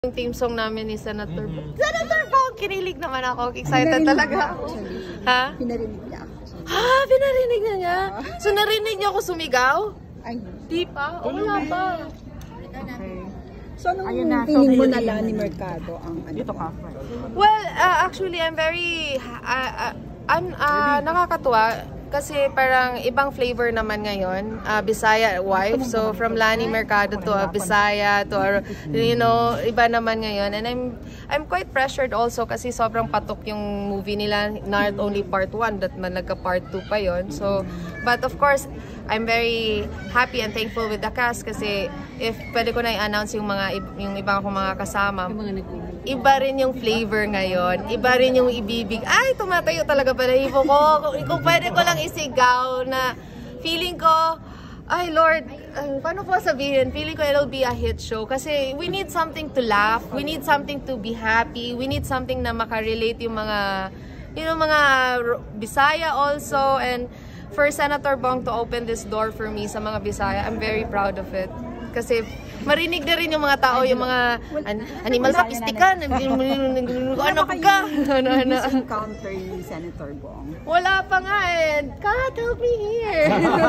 Yung theme song namin ni Senator Bong. Senator Bong! Kinilig naman ako. Excited talaga ako. Ha? Pinarinig niya ako. Ha? Pinarinig na niya? So narinig niya ako sumigaw? Ay. Di pa? O wala pa. Okay. So anong feeling mo na lang ni Mercado ang ano? Dito ka. Well, actually, I'm very... nakakatuwa. Kasi parang ibang flavor naman ngayon, Bisaya wife. So from Lani Mercado to a Bisaya to a, iba naman ngayon. And I'm quite pressured also kasi sobrang patok yung movie nila, not only part 1, that man nagka-part 2 pa yon. So, but of course, I'm very happy and thankful with the cast kasi if pwede ko na i-announce yung ibang akong mga kasama, iba rin yung flavor ngayon. Iba rin yung ibibig. Ay, tumatayo talaga pala hipo ko. Kung pwede ko lang isigaw na feeling ko, ay Lord, paano ko sabihin? Feeling ko it'll be a hit show. Kasi we need something to laugh. We need something to be happy. We need something na makarelate yung mga, mga Bisaya also. And for Senator Bong to open this door for me sa mga Bisaya, I'm very proud of it. Kasi marinig na rin yung mga tao, yung mga animal sapistikan, ano ka? Encounter ni Senator Bong. Wala pa nga eh. God, help me here.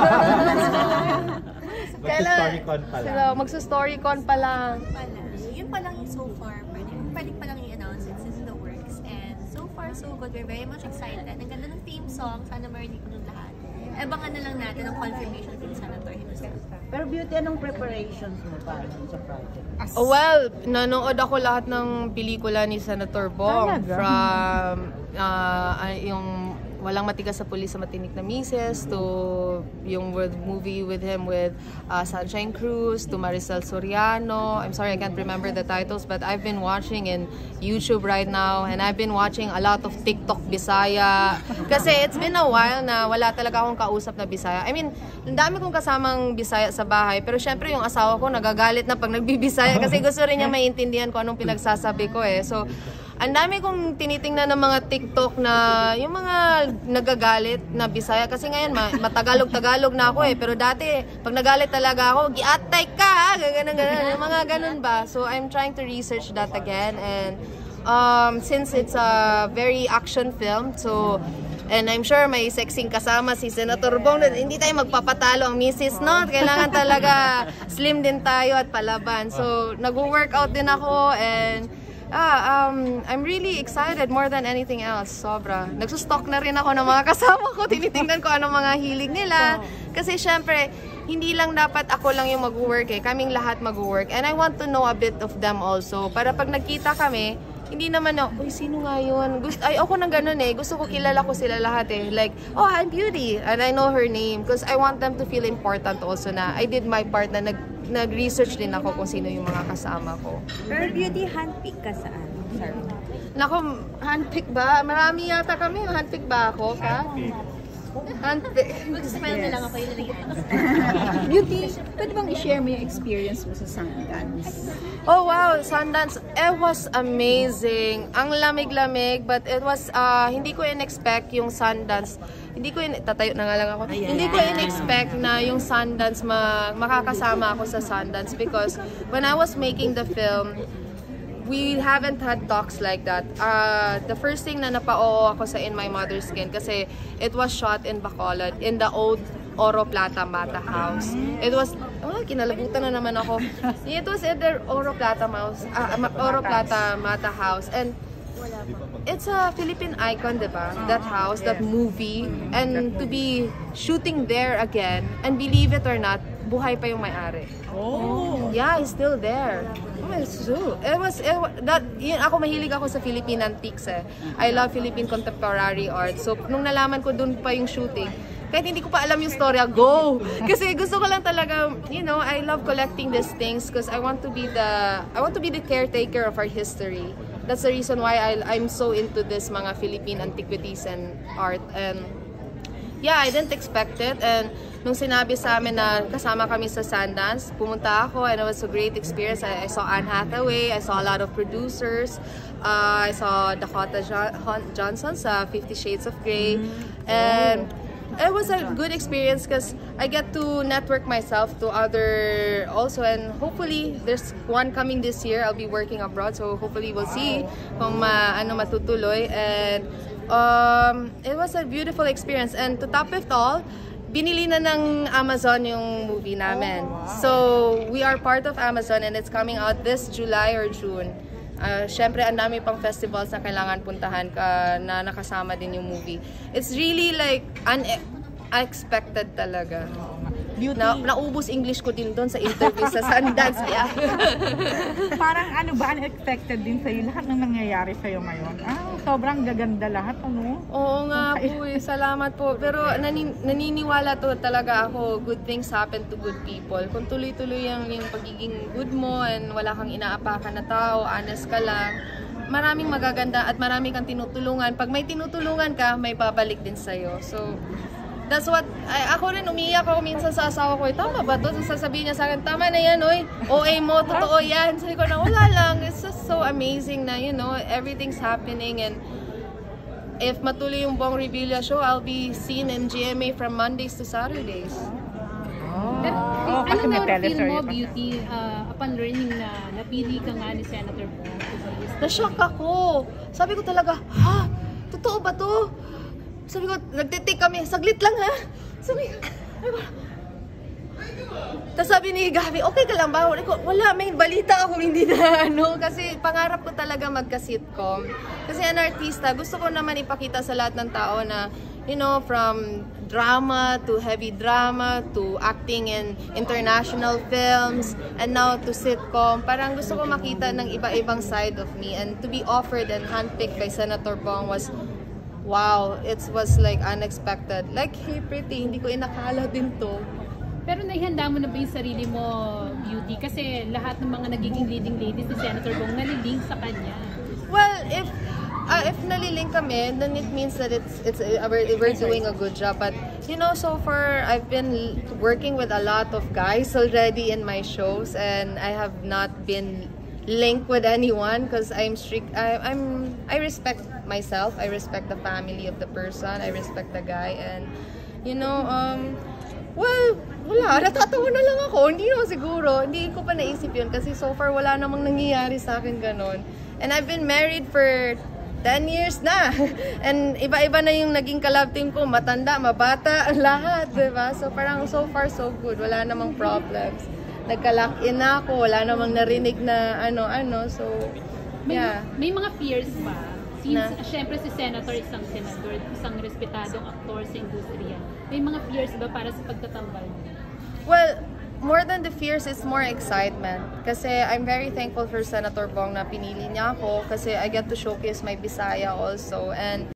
Magsa-storycon pa lang. Magsa-storycon pa lang. Yun pa lang yung so far. Pwede pa lang i-announce it since the works. And so far, so good. We're very much excited. Ang ganda ng theme song. Sana marinig ko ng lahat. Abangan na lang natin ang confirmation kung Senator himself. Pero Beauty, anong preparations mo para sa project? Well, nanood ako lahat ng pelikula ni Senator Bong. From yung Walang Matigas sa Pulis sa Matinik na Mises to yung movie with him with Sunshine Cruz to Maricel Soriano. I'm sorry, I can't remember the titles, but I've been watching in YouTube right now and I've been watching a lot of TikTok Bisaya. Kasi it's been a while na wala talaga akong kausap na Bisaya. I mean, ang dami kong kasamang Bisaya sa bahay, pero syempre yung asawa ko nagagalit na pag nagbibisaya kasi gusto rin niya maintindihan ko anong pinagsasabi ko eh. So, ang dami kong tinitingnan ng mga TikTok na yung mga nagagalit na Bisaya kasi ngayon matagalog-tagalog na ako eh, pero dati pag nagalit talaga ako, giatay ka, ganun, yung mga ganun ba. So I'm trying to research that again and since it's a very action film, so and I'm sure may sexing kasama si Senator Bong, hindi tayo magpapatalo ang misis, no? Kailangan talaga slim din tayo at palaban. So nag-workout din ako and I'm really excited more than anything else. Sobra. Nagsustock na rin ako ng mga kasama ko. Tinitingnan ko anong mga hilig nila. Kasi syempre, hindi lang dapat ako lang yung mag-work eh. Kaming lahat mag-work. And I want to know a bit of them also. Para pag nagkita kami, hindi naman ako, uy, sino nga yun? Ako nang ganun eh. Gusto ko kilala ko sila lahat eh. Like, oh, I'm Beauty. And I know her name. Because I want them to feel important also na I did my part na nag-research din ako kung sino yung mga kasama ko. Pero Beauty, handpick ka saan? Sorry. Nako, handpick ba? Marami yata kami. Handpick ba ako? Handpick. Mag-smile na lang ako yung lalagyan. Beauty, pwede bang i-share mo yung experience mo sa Sundance? Oh wow, Sundance, it was amazing. Ang lamig-lamig, but it was, hindi ko in-expect yung Sundance. Tatayo na nga lang ako. Hindi ko in-expect na yung Sundance makakasama ako sa Sundance because when I was making the film, we haven't had talks like that. The first thing na napa-oo ako sa In My Mother's Skin kasi it was shot in Bacolod, in the old Oro Plata Mata House. It was, kinalabutan na naman ako. It was in the Oro Plata Mata House. And it's a Philippine icon, diba? That house, that movie. And to be shooting there again, and believe it or not, buhay pa yung may-ari. Oh! Yeah, he's still there. Ako mahilig ako sa Philippine antiques eh. I love Philippine contemporary art. So, nung nalaman ko dun pa yung shooting, kahit hindi ko pa alam yung storya, go! Kasi gusto ko lang talaga, I love collecting these things because I want to be the caretaker of our history. That's the reason why I'm so into this mga Philippine antiquities and art. And yeah, I didn't expect it. And nung sinabi sa amin na kasama kami sa Sundance, pumunta ako and it was a great experience. I saw Anne Hathaway, I saw a lot of producers, I saw Dakota Johnson sa 50 Shades of Grey. And it was a good experience because I get to network myself to other also, and hopefully there's one coming this year. I'll be working abroad, so hopefully we'll see kung matutuloy. And it was a beautiful experience, and to top it all, binili na ng Amazon yung movie namin. So we are part of Amazon and it's coming out this July or June. Syempre, ang dami pang festivals na kailangan puntahan na nakasama din yung movie. It's really like unexpected talaga. Naubos English ko din doon sa interview sa Sundance. Parang ano ba, unexpected din sa'yo lahat ng nangyayari sa'yo ngayon? Sobrang gaganda lahat, ano? Oo nga po eh, salamat po. Pero naniniwala to talaga ako, good things happen to good people. Kung tuloy-tuloy yung pagiging good mo and wala kang inaapakan na tao, honest ka lang, maraming magaganda at maraming kang tinutulungan. Pag may tinutulungan ka, may babalik din sa'yo. So, that's what, ako rin umiiyak ako minsan sa asawa ko, tama ba to? Sasabihin niya sa akin, tama na yan, oy. OA mo, totoo yan. Sabi ko na, wala lang. It's just so amazing na, you know, everything's happening. And if matuloy yung Bong Revilla show, I'll be seen in GMA from Mondays to Saturdays. Ano na feel mo, Beauty, upon learning na napili ka nga ni Senator Bong? Na-shock ako. Sabi ko talaga, ha? Totoo ba to? Sabi ko, nagtitik kami, saglit lang ha. Sabi ko, tapos sabi ni Gabi, okay ka lang ba? Wala, may balita ako, hindi na ano. Kasi pangarap ko talaga magka-sitcom. Kasi an artista, gusto ko naman ipakita sa lahat ng tao na, you know, from drama to heavy drama to acting in international films and now to sitcom. Parang gusto ko makita ng iba-ibang side of me, and to be offered and handpicked by Senator Bong was, wow, it was like unexpected. Like, hey pretty, hindi ko inakala din to. Pero naihanda mo na ba yung sarili mo, Beauty? Kasi lahat ng mga nagiging leading ladies ni Senator Bong nalilink sa kanya. Well, if nalilink kami, then it means that we're doing a good job. But you know, so far I've been working with a lot of guys already in my shows, and I have not been linked with anyone because I'm strict. I respect myself. I respect the family of the person. I respect the guy, and you know, well, wala, natatawa na lang ako. Hindi naman siguro, hindi ko pa naisip yun kasi so far wala namang nangyayari sa akin ganon. And I've been married for 10 years na. And iba-iba na yung naging kalab team ko, matanda, mabata, lahat, diba? So parang so far so good, wala namang problems. Nagka-lock-in na ako, wala namang narinig na ano-ano, so yeah. May mga fears ba? Since, syempre si Senator, isang senador, isang respetadong aktor sa industriya. May mga fears ba para sa pagtatambal mo? Well, more than the fears, it's more excitement. Kasi I'm very thankful for Senator Bong na pinili niya ako kasi I get to showcase my Bisaya also. And